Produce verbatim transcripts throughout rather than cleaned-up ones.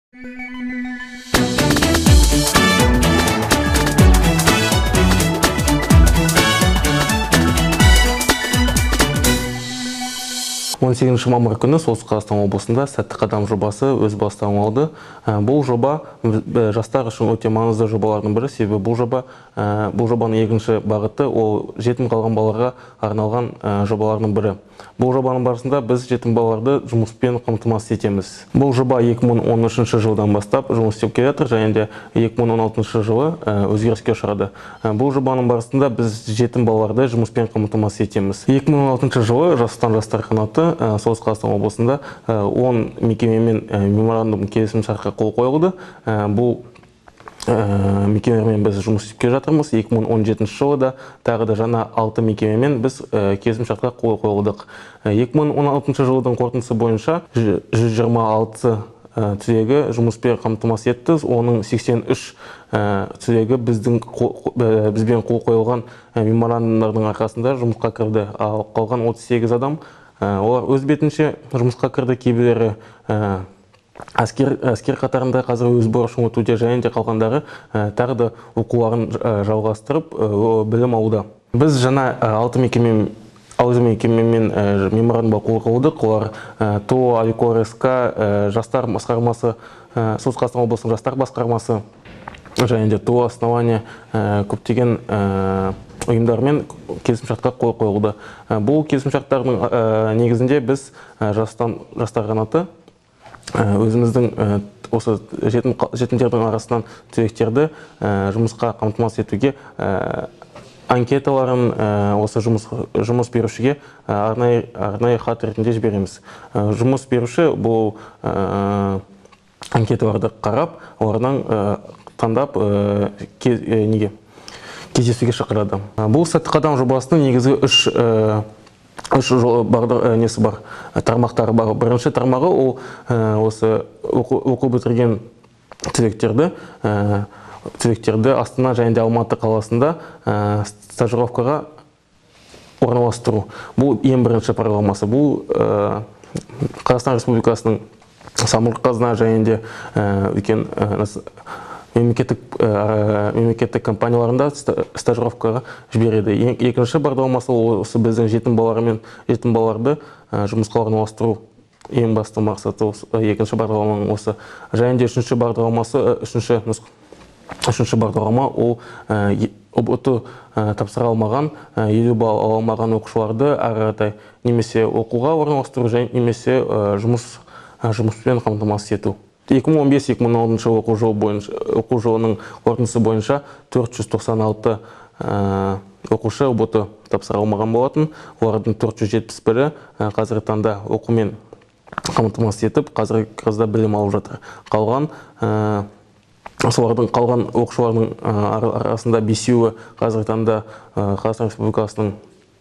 он сегізінші мамыр күні Солтүстік Қазақстан облысында «Сәтті қадам» жобасы өз бастауын алды. Бұл жоба жастар үшін өте маңызды жобалардың бірі, себебі бұл жоба бұл жобаның екінші бағыты ол жетім қалған балаларға арналған жобалардың бірі. Бұл жобаның барысында біз жетім балаларды жұмыспен қамтамасыз етеміз. Бұл жоба екі мың он үшінші жылдан бастап жұмыс істеп келе жатыр, және де екі мың он алтыншы жылы өзгеріске ұшырады. Бұл жобаның барысында біз жетім балаларды жұмыспен қамтамасыз етеміз. екі мың он алтыншы жылы Жастан жастар қанаты Солтүстік Қазақстан облысында он мекемемен меморандум келісім шартқа қол қойылды. Бұл мекемемен біз жұмыс істеп келе жатырмыз. екі мың он жетінші жылы да тағы да жаңа алты мекемемен біз келісім шартқа қол қойылдық. екі мың он алтыншы жылдың қорытындысы бойынша жүз жиырма алты түлегі жұмыспен қамтамасыз етті. Оның сексен үш түлегі біздің бізбен қол қойылған меморандумдардың арқасында жұмысқа кірді. Ал қалған отыз сегіз адам олар өз бетінше жұмысқа кірді. Кейбіреулері әскер әскер қатарында қазір өз борышын өтуде, және де қалғандары тағы да оқуларын жалғастырып білім алуда. Біз жаңа алты мекеме алты мекемемен меморандумға қол қойдық. Олар ТО Аликор СК, жастар басқармасы, Солтүстік Қазақстан облысының жастар басқармасы, және де ТО основания көптеген ұйымдармен келісімшартқа қол қойылды. Бұл келісімшарттардың негізінде біз Жастан жастар қанаты өзіміздің осы жетімдердің арасынан түлектерді жұмысқа қамтамасыз етуге анкеталарын осы жұмыс берушіге арнайы хат ретінде жібереміз. Жұмыс беруші бұл анкеталарды қарап, олардан таңдап неге кездесуге шақырады. Бұл «Сәтті қадам» жобасының негізгі үш үш несі бар, тармақтары бар. Бірінші тармағы ол осы оқу бітірген түлектерді түлектерді Астана және де Алматы қаласында стажировкаға орналастыру. Бұл ең бірінші программасы. Бұл Қазақстан Республикасының самұрық қазына және де үлкен мемлекеттік компанияларында стажировкаға жібереді. Екінші бағдарламасы осы біздің жетім балалар мен жетім балаларды жұмысқа орналастыру ең басты мақсаты. Екінші бағдарламаның осы. Және де үшінші бағдарламасы үшінші үшінші бағдарлама ол ұбт тапсыра алмаған, елу балл ала алмаған оқушыларды ары қаратай немесе оқуға орналастыру, және немесе жұмыспен қамтамасыз ету. екі мың он бес екі мың он алтыншы оқу жылының қорытындысы бойынша төрт жүз тоқсан алты оқушы ұбт тапсыра алмаған болатын. Олардың төрт жүз жетпіс бірі қазіргі таңда оқумен қамтамасыз етіп, қазіргі қызда білім алып жатыр. Қалған солардың қалған оқушылардың арасында бесеуі қазіргі таңда Қазақстан Республикасының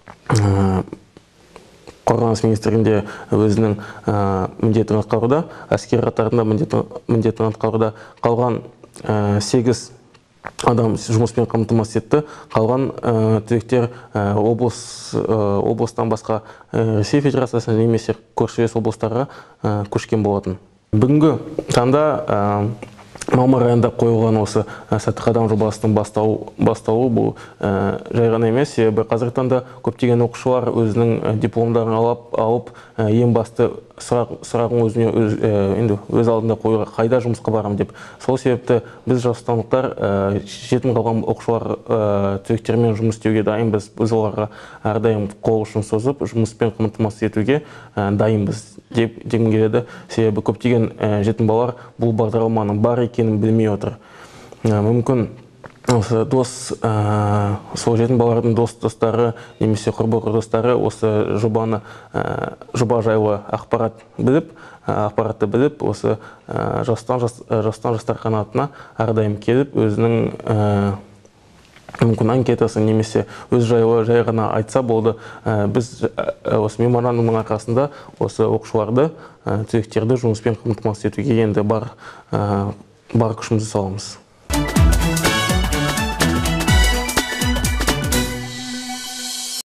Қорғаныс министрлігінде өзінің міндетін атқаруда, әскер қатарында міндетін атқаруда. Қалған сегіз адам жұмыспен қамтамасыз етті. Қалған түлектер облыстан басқа Ресей Федерациясына немесе көршілес облыстарға көшкен болатын. Бүгінгі таңда мамыр айында қойылған осы «Сәтті қадам» жобасының бастауы бұл жай ғана емес, себебі қазіргі таңда көптеген оқушылар өзінің дипломдарын алып, ең басты сұрағын өзіне өз алдында қоюға, қайда жұмысқа барам деп. Сол себепті біз жастандықтар жетім қалған оқушылар түлектермен жұмыс істеуге дайынбыз. Біз оларға әрдайым қол ұшын созып, жұмыспен қамтамасыз етуге дайынбыз дегім келеді. Себебі көптеген жетім балалар бұл бағдарламаның бар екенін білмей отыр. Мүмкін дос, сол жетім балалардың достары немесе құрбы құрдастары осы жобаны, жоба жайлы ақпарат біліп, ақпаратты біліп, осы жастан жастар қанатына әрдайым келіп, өзінің мүмкін анкетасы немесе өз жайлы жай ғана айтса болды. Біз осы меморандумның арқасында осы оқушыларды, түлектерді жұмыспен қамтамасыз етуге енді бар күшімізді саламыз.